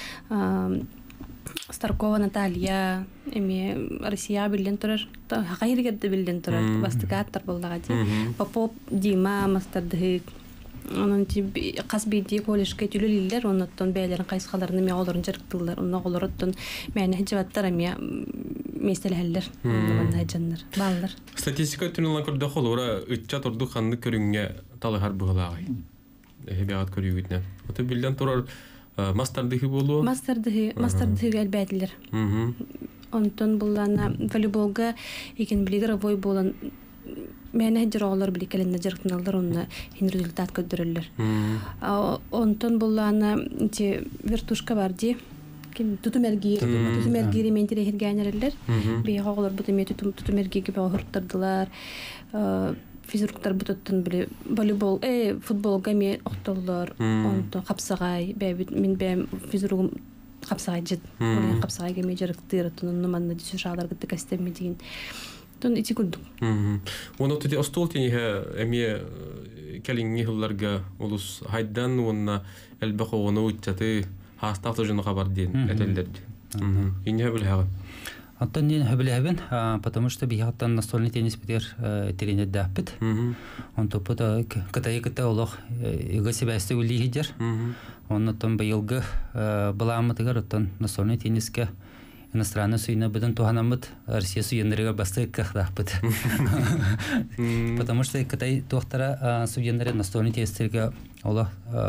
Speaker 2: Старкова Наталья, эми Россия билден турар, хакайргедде билден турар, бастыгаттар болдагати. Попов Дима Мастардык. Onun için kasbiydi kolejke tülülüller ondan beylerin kayıskalarını me olurun jarıktılar. Onun olurutun meni hicvatlar amya meseleler. Ondan hajanlar. Ballar.
Speaker 1: Statistika tünülan kurda xolora üççe turdu xanlı körünge talıhar buğlağay. Hebiat körüyütne. Otu bilden turar masterdığı bolu.
Speaker 2: Masterdığı, masterdığı elbetler. Ondan bulana voleybolga ekin biliger voy bolan Мен хәҗрәләр били кәлендә җыркыналар, онны һин результат көдөрәләр. Онтон булланы ти вертушка бар ди. Ким тутумерги, тутумерги рементире һәргәнәләр. Бе хаглар бу тәме тутумерги гибә хөрттердилар. Физруктар бутаттан били волейбол, э футбол гаме октоллар. Онтон капсагай, бе мин бе физругым капсагай җит. Олен капсагай гаме җырктыр, тонны манна ди шагалар гытты кастем медин. Тон ити күрдүк.
Speaker 1: Оны төти остолтени эме келинги хылларга улус хайдан онна элбеко оны үтчаты хастаты жына хабар ден этелдер. Инне бил хага.
Speaker 3: Антон не хабилебен, потому что бихаттан настольный теннис битер тренер даппет. Он топот катай катай олох иго себесте улихидер. Он там быелгы баламытыгар оттан настольный тенниске иностранный суйна беден туханамыт Россия суйенлерге басты кахдаппет. Потому что катай тохтара суйенлере настольный теннистерге олох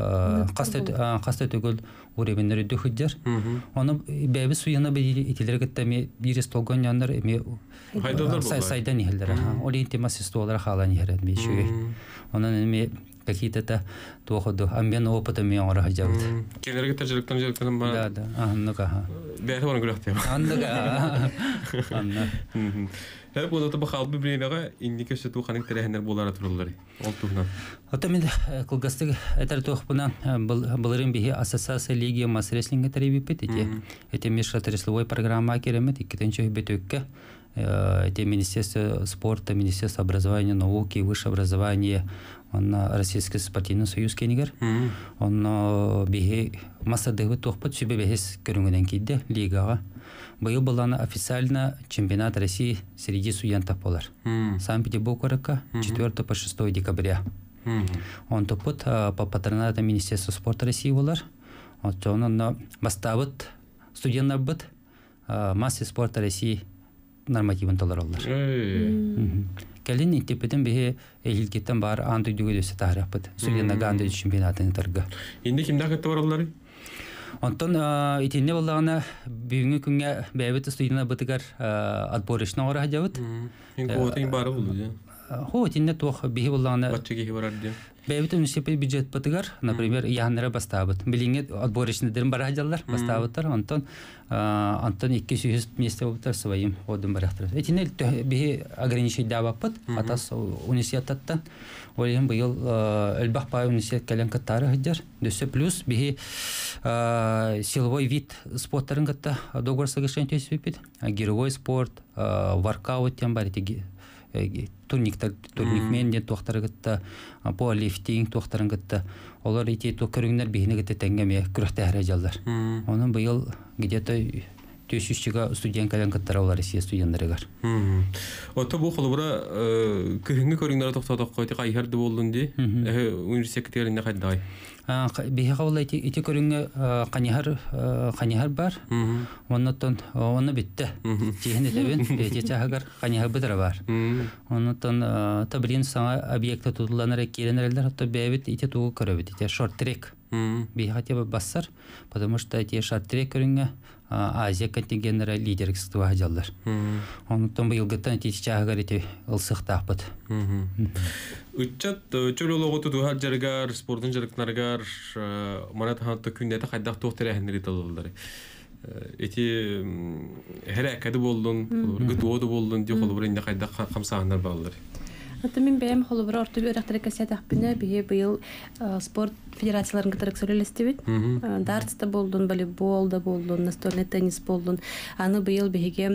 Speaker 3: касты түгел уребенлери дөхүддер. Оны бәбі суйына итилерге тәме бирес толгон яндар эме сайдан нихелдер. Олин темасы столара халан нихерет бешүге. Онан эме какие-то тоходу амбен опытами он рахажабыт.
Speaker 1: Кенерге тәҗрибәтен җырканым бар.
Speaker 3: Да, да. Аннага.
Speaker 1: Бәһә барган гөләхтә.
Speaker 3: Аннага. Анна.
Speaker 1: Һәр булды та бахал бибренага индике сөтү ханик тәрәһеннәр булара турылар. Ол тугнан.
Speaker 3: Атамин кылгастык этер тохпынан булырын бихи ассоциация лиги мас реслинге тарибип бетти. Эти межотраслевой программа керемет икенче бетөккә. Это Министерство спорта, Министерство образования, науки, высшего образования, он Российский спортивный союз кенигер. Он бихи массадыгы тохпат себе бехес көрүнгөнөн кийди лигага. Быйыл булана официально чемпионат России среди студентов болар. Санкт-Петербургка четвёртого по шестое декабря. Он топот по патронату Министерства спорта России болар. Вот он бастабыт студенттар быт масса спорта России нормативен толаралар. Келин интепетен бе элгеттен бар анды дүгөдөсө тарапыт. Студенттарга анды чемпионатын тарга.
Speaker 1: Инде кимдә кетте баралар?
Speaker 3: Антон итинне боллагана бүгүнкү күнгө бәбет студенттар бытыгар отборочна ора жабыт.
Speaker 1: Инкотин бары булды.
Speaker 3: Хо итинне тох бихи боллагана
Speaker 1: Батчыги барады.
Speaker 3: бәбет муниципаль бюджет бытыгар, например, яһаннара бастабыт. Билинге отборочныдын бара жаллар бастабыттар. Антон Антон эки жүз месте болуптар своим одун барактыр. Итинне бихи ограничить дабапыт атас университеттен. Олен быйыл элбах пай университет кален каттары хыджар. Дөсө плюс бихи силовой вид спорттарын катта договор соглашение төсөппит. Гировой спорт, воркаут тем бар эти турниктар турникмен де тохтаргытта пауэрлифтинг тохтаргытта олар ити то көрүңнөр бихинегете теңгеме күрөктө харажалдар. Онун быйыл где-то төсүчүгө студент кален каттар олар Россия студенттарыгар.
Speaker 1: Ото бу холбура кыһыңгы көрүңнөр токтоток койду кайхарды болдун ди. Университеттеринде кайдай.
Speaker 3: Бихи кабыл ити ити көрүңгө канихар канихар бар. Оннотон оны битте. Тиһин этебин эти чагар канихар битер бар. Оннотон табрин саңа объекты тутуланар керенерлер хатта бебит ити тугу көрөбүт. Ити шорт трек. Бихи хотя бы бассар, потому что эти шорт трек көрүңгө Азия контингенттері лидерского жалдар. Онтон быйылгыттан эти чагар эти ылсыктаппыт.
Speaker 1: Үтчат чөлөлөгөтү дуһар жаргар, спорттун жарыктаргар, манат хатта күндәтә кайдак тохтырәһеннәр итәләр. Эти хәрәкәте булдын, гытуоды булдын, ди холбур инде кайдак камсаганнар балалар.
Speaker 2: Аты мен бәем холбур орты бирәктәре кәсәт акбине бие быел спорт федерацияларын кытырык сөйләстебит. Дартста булдын, волейболда булдын, настольный теннис булдын. Аны быел беге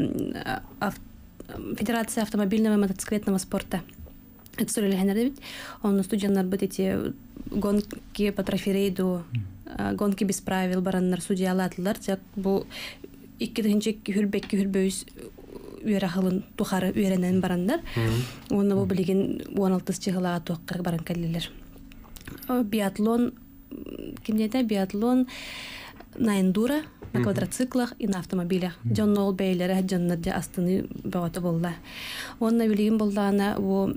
Speaker 2: федерация автомобильного и мотоциклетного спорта. Это сөйләһеннәр бит. Он студентлар бит эти гонки по трофей-рейду, гонки без правил бараннар судьялатлар. Тек бу икенче хүрбекке хүрбөйс үйрәхылын тухары үйрәнән барандар. Оны бу билген он алты чыгылага тукка баран келлелер. Биатлон, кимдәтә биатлон на эндуро, на квадроциклах и на автомобилях. Джон Нол бейләре җаннарда астыны багыты булды. Онна билген булдана бу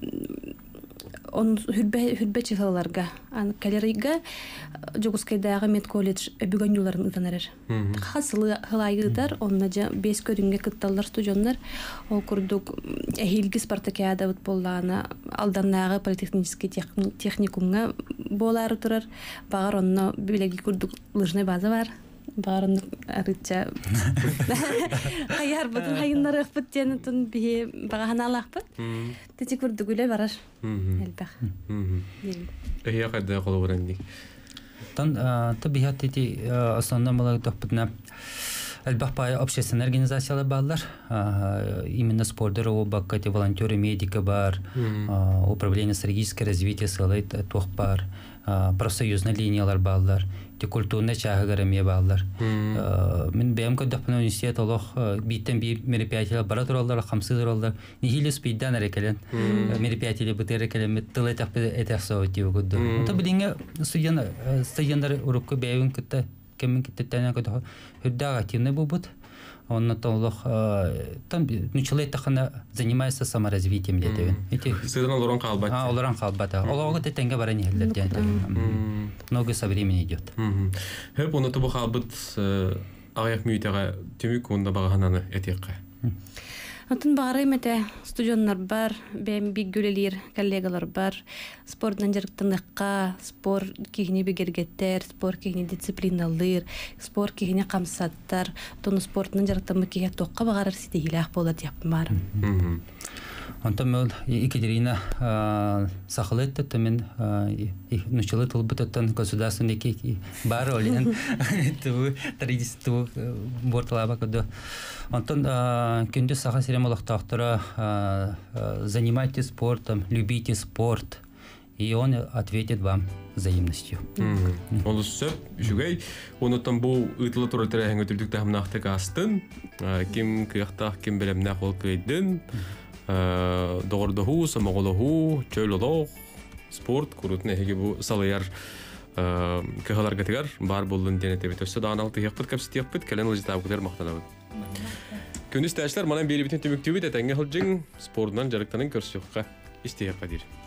Speaker 2: он хүрбе хүрбе чыгаларга, ан калерига Жогускайдагы мед колледж бүгөн юлларын ытанар. Хасылы хылайгыдар, онна жа бес көрүнгө кытталар студенттар. Ол курдук эхилги спартакиада бут боллана, алданнагы политехнический техникумга болар турар. Багар онно билеги курдук лыжный база бар. Барын арыча хаяр бутун хайыннары быттен тун би баганалакпыт. Тети курдугуле барар. Элбах.
Speaker 1: Эһе кайда колобурандик.
Speaker 3: Тан табиат эти основном было топпна элбах по общественной организациялар баллар. Именно спордер о баккате волонтеры медика бар, управление стратегического развития сылайт тохпар. профсоюзный линиялар баллар, те культурный чагыгараме баллар. Мен бәм көддәпне университет олох биттен би мероприятиялар бара туралар, хамсы туралар. Нихилес биддан әрекелен. Мероприятиялар битер әрекелен тылы тапы этәсо дип гыды. Онда бидинге студент студентлар урукка бәйүн китте, кемин киттәнә көдә. Хүддә активный булбыт. Он толох там ну человек тахана занимается саморазвитием летевин. Эти
Speaker 1: Сыдыран лорон қалбат.
Speaker 3: А, лорон қалбата. Олого те тенге бара не хелдер. Много со времени идет.
Speaker 1: Хеп оны тобу қалбат аяк мүйтәгә төмүк онда багананы этеккә.
Speaker 2: Атын бағарай мәте студионнар бар, бәм биг гөлелер, коллегалар бар, спорттан жарықтаныққа, спор кейіне бігергеттер, спор кейіне дисциплиналыр, спор кейіне қамсаттар, тоны спорттан жарықтанмы кейе тоққа бағарар сетегілі ақ болады япым бар.
Speaker 3: Онтан мөл Екатерина сақылы етті, тәмен нұшылы тұлбытыттан государственный кейі бар олен, традиция борталаба көді. Антон, күнде саха серем олақтақтыра занимайтесь спортом, любите спорт, и он ответит вам взаимностью.
Speaker 1: Оны сөп, жүгей, оны там бұл ұйтылы тұры тәрәхің өтілдікті хамнақты қастын, кем кияқтақ, кем білімнақ ол көйдің, доғырдығу, самағылығу, чөйліліғ, спорт, күрітіне әйге бұл салайар көхаларға тігер, бар болын денетебет. Өсі дағаналты еқпіт, кәпсі теқпіт, кәлен ұлжы табықытар мақтанабыд. Күндіз тәшілер, манан бейли бітін түміктеуі дәтәңге қылжың спортынан жарықтанын көрсіққа істейек қадир.